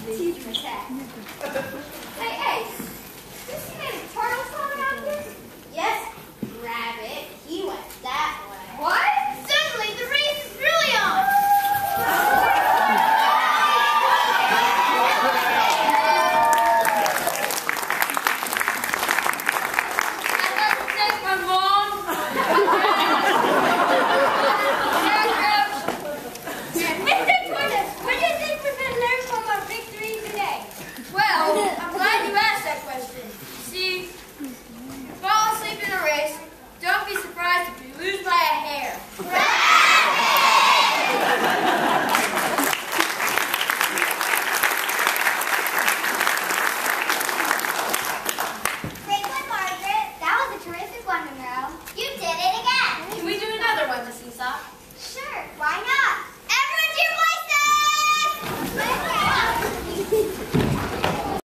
Teach him attack. Hey, Ace, you seen any turtles coming out here? Yes, Rabbit. He went that way. What? Suddenly, the race is really on. I'd like to thank my mom. Mr. Tortoise, what do you think we can learn from our victory today? Well, I'm glad you asked that question. See, if you fall asleep in a race, don't be surprised if you lose by a hair. Franklin, Margaret, that was a terrific one, Monroe. You did it again. Can we do another one, Miss Aesop?